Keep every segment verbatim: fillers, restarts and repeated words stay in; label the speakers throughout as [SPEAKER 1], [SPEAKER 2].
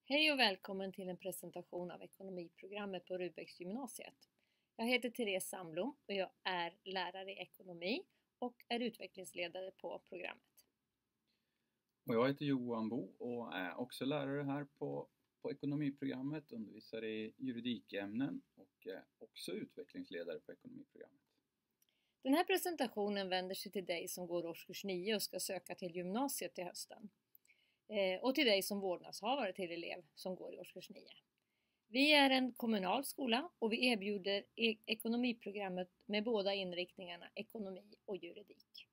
[SPEAKER 1] Hej och välkommen till en presentation av ekonomiprogrammet på Rudbecksgymnasiet. Jag heter Therese Sandblom och jag är lärare i ekonomi och är utvecklingsledare på programmet.
[SPEAKER 2] Och jag heter Johan Bo och är också lärare här på, på ekonomiprogrammet, undervisar i juridikämnen och är också utvecklingsledare på ekonomiprogrammet.
[SPEAKER 1] Den här presentationen vänder sig till dig som går årskurs nio och ska söka till gymnasiet till hösten. Och till dig som vårdnadshavare till elev som går i årskurs nio. Vi är en kommunal skola och vi erbjuder e- ekonomiprogrammet med båda inriktningarna ekonomi och juridik.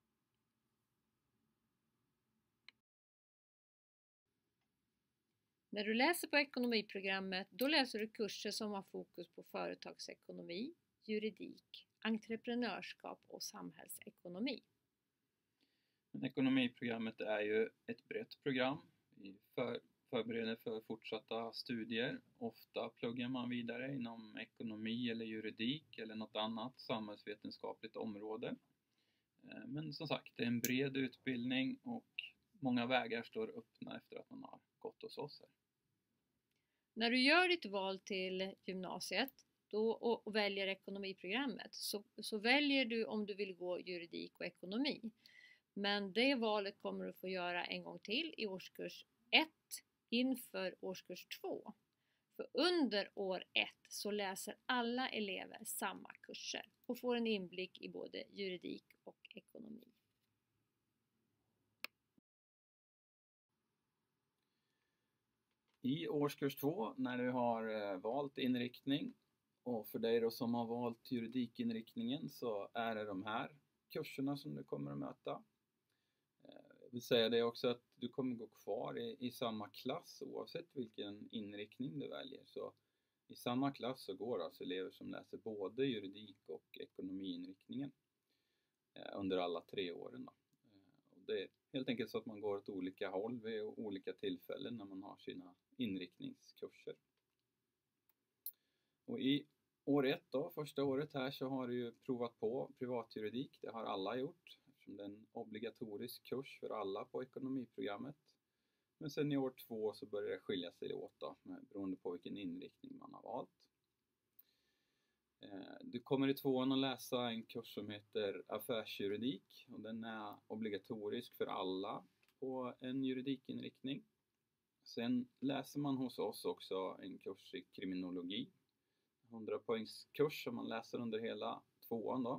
[SPEAKER 1] När du läser på ekonomiprogrammet, då läser du kurser som har fokus på företagsekonomi, juridik, entreprenörskap och samhällsekonomi.
[SPEAKER 2] Men ekonomiprogrammet är ju ett brett program. Vi för, förbereder för fortsatta studier. Ofta pluggar man vidare inom ekonomi eller juridik eller något annat samhällsvetenskapligt område. Men som sagt, det är en bred utbildning och många vägar står öppna efter att man har gått hos oss här.
[SPEAKER 1] När du gör ditt val till gymnasiet då, och, och väljer ekonomiprogrammet så, så väljer du om du vill gå juridik och ekonomi. Men det valet kommer du få göra en gång till i årskurs ett inför årskurs två. För under år ett så läser alla elever samma kurser och får en inblick i både juridik och ekonomi.
[SPEAKER 2] I årskurs två, när du har valt inriktning, och för dig då som har valt juridikinriktningen, så är det de här kurserna som du kommer att möta. Jag vill säga det också att du kommer gå kvar i, i samma klass oavsett vilken inriktning du väljer. Så i samma klass så går alltså elever som läser både juridik och ekonomiinriktningen eh, under alla tre åren. Då. Och det är helt enkelt så att man går åt olika håll vid olika tillfällen när man har sina inriktningskurser. Och i år ett då, första året här, så har du ju provat på privatjuridik. Det har alla gjort. Det är en obligatorisk kurs för alla på ekonomiprogrammet. Men sen i år två så börjar det skilja sig åt då, beroende på vilken inriktning man har valt. Du kommer i tvåan att läsa en kurs som heter affärsjuridik. Och den är obligatorisk för alla på en juridikinriktning. Sen läser man hos oss också en kurs i kriminologi. hundra poängs kurs som man läser under hela tvåan då.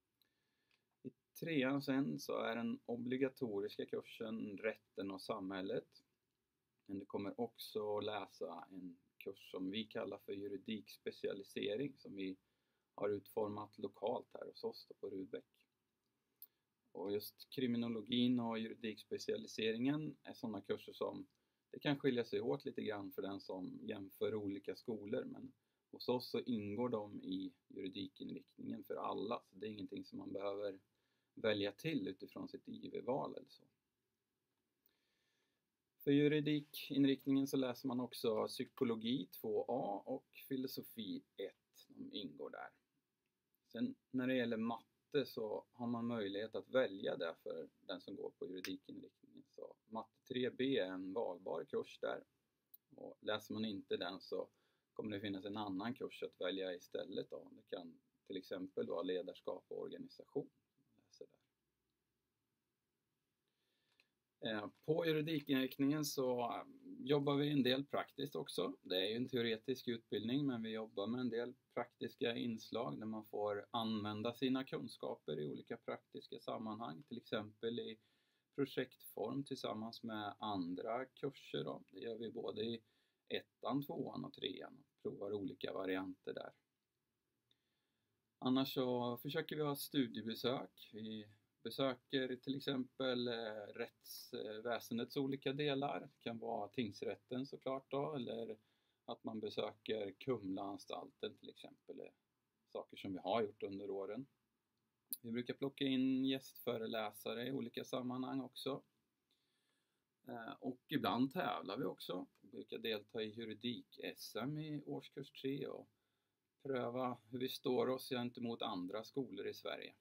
[SPEAKER 2] Trean sen så är den obligatoriska kursen Rätten och samhället. Men du kommer också läsa en kurs som vi kallar för juridikspecialisering, som vi har utformat lokalt här hos oss på Rudbeck. Och just kriminologin och juridikspecialiseringen är sådana kurser som det kan skilja sig åt lite grann för den som jämför olika skolor, men hos oss så ingår de i juridikinriktningen för alla, så det är ingenting som man behöver välja till utifrån sitt I V-val eller så. För juridikinriktningen så läser man också psykologi två A och filosofi ett, de ingår där. Sen när det gäller matte så har man möjlighet att välja det för den som går på juridikinriktningen. Så matte tre B är en valbar kurs där, och läser man inte den så kommer det finnas en annan kurs att välja istället då. Det kan till exempel vara ledarskap och organisation. På juridikinriktningen så jobbar vi en del praktiskt också. Det är ju en teoretisk utbildning, men vi jobbar med en del praktiska inslag där man får använda sina kunskaper i olika praktiska sammanhang. Till exempel i projektform tillsammans med andra kurser då. Det gör vi både i ettan, tvåan och trean och provar olika varianter där. Annars så försöker vi ha studiebesök. Vi besöker till exempel rättsväsendets olika delar. Det kan vara tingsrätten såklart då, eller att man besöker Kumlaanstalten till exempel. Saker som vi har gjort under åren. Vi brukar plocka in gästföreläsare i olika sammanhang också. Och ibland tävlar vi också. Vi brukar delta i juridik-S M i årskurs tre och pröva hur vi står oss gentemot andra skolor i Sverige.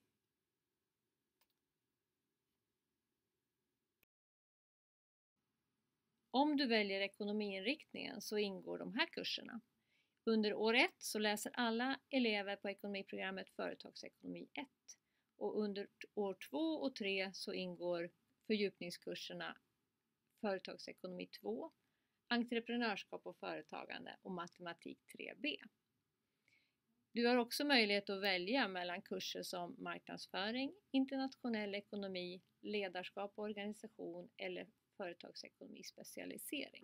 [SPEAKER 1] Om du väljer ekonomiinriktningen så ingår de här kurserna. Under år ett så läser alla elever på ekonomiprogrammet företagsekonomi ett och under år två och tre så ingår fördjupningskurserna företagsekonomi två, entreprenörskap och företagande och matematik tre B. Du har också möjlighet att välja mellan kurser som marknadsföring, internationell ekonomi, ledarskap och organisation eller företagsekonomi specialisering.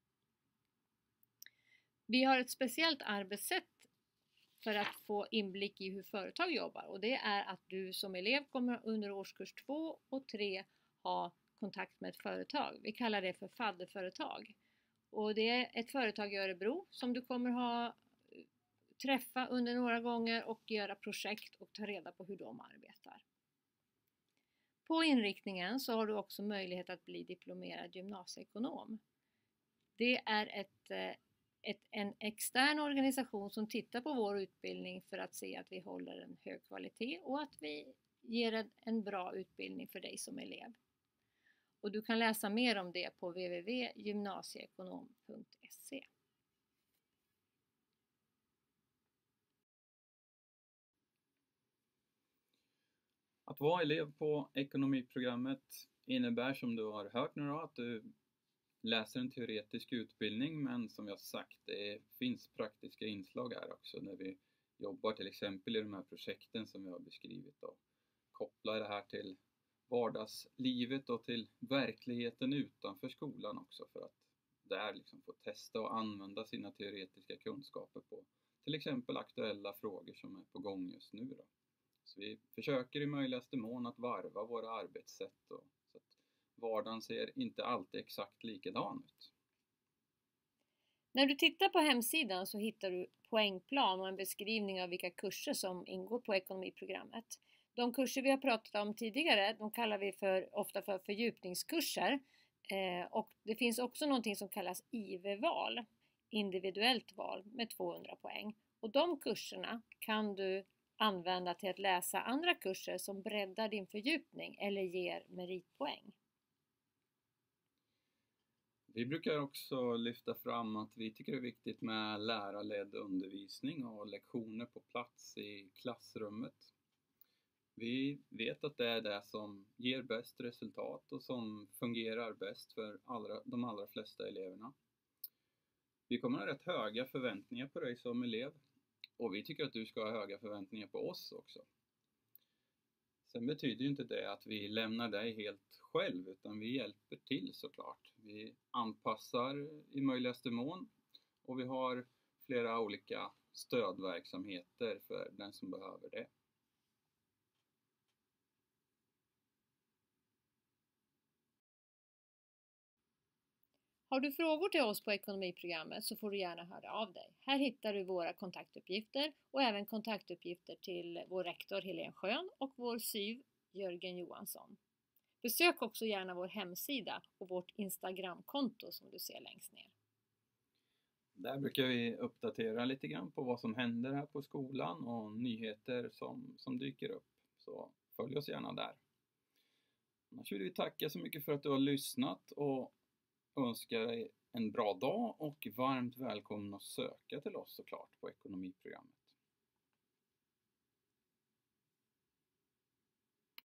[SPEAKER 1] Vi har ett speciellt arbetssätt för att få inblick i hur företag jobbar och det är att du som elev kommer under årskurs två och tre ha kontakt med ett företag. Vi kallar det för fadderföretag. Och det är ett företag i Örebro som du kommer ha träffa under några gånger och göra projekt och ta reda på hur de arbetar. På inriktningen så har du också möjlighet att bli diplomerad gymnasieekonom. Det är ett, ett, en extern organisation som tittar på vår utbildning för att se att vi håller en hög kvalitet och att vi ger en, en bra utbildning för dig som elev. Och du kan läsa mer om det på w w w punkt gymnasieekonom punkt se.
[SPEAKER 2] Att vara elev på ekonomiprogrammet innebär, som du har hört nu då, att du läser en teoretisk utbildning, men som jag sagt, det finns praktiska inslag här också när vi jobbar till exempel i de här projekten som vi har beskrivit och kopplar det här till vardagslivet och till verkligheten utanför skolan också, för att där liksom få testa och använda sina teoretiska kunskaper på till exempel aktuella frågor som är på gång just nu då. Så vi försöker i möjligaste mån att varva våra arbetssätt och, så att vardagen ser inte alltid exakt likadan ut.
[SPEAKER 1] När du tittar på hemsidan så hittar du poängplan och en beskrivning av vilka kurser som ingår på ekonomiprogrammet. De kurser vi har pratat om tidigare, de kallar vi för, ofta för fördjupningskurser. Eh, och det finns också någonting som kallas I V-val, individuellt val med tvåhundra poäng. Och de kurserna kan du använda till att läsa andra kurser som breddar din fördjupning eller ger meritpoäng.
[SPEAKER 2] Vi brukar också lyfta fram att vi tycker det är viktigt med lärarledd undervisning och lektioner på plats i klassrummet. Vi vet att det är det som ger bäst resultat och som fungerar bäst för allra, de allra flesta eleverna. Vi kommer ha rätt höga förväntningar på dig som elev. Och vi tycker att du ska ha höga förväntningar på oss också. Sen betyder ju inte det att vi lämnar dig helt själv, utan vi hjälper till såklart. Vi anpassar i möjligaste mån och vi har flera olika stödverksamheter för den som behöver det.
[SPEAKER 1] Har du frågor till oss på ekonomiprogrammet så får du gärna höra av dig. Här hittar du våra kontaktuppgifter och även kontaktuppgifter till vår rektor Helene Schön och vår S Y V Jörgen Johansson. Besök också gärna vår hemsida och vårt Instagramkonto som du ser längst ner.
[SPEAKER 2] Där brukar vi uppdatera lite grann på vad som händer här på skolan och nyheter som, som dyker upp. Så följ oss gärna där. Annars vill vi tacka så mycket för att du har lyssnat och önskar dig en bra dag och varmt välkommen att söka till oss såklart på ekonomiprogrammet.